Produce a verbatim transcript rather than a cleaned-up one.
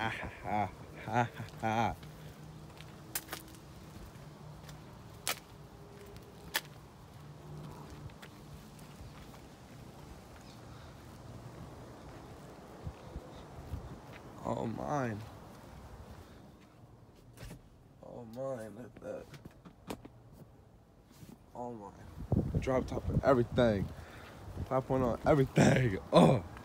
ha ha ha ha. Oh mine. Oh mine, look at that. Oh mine. Drop top of everything. five point oh everything. Oh.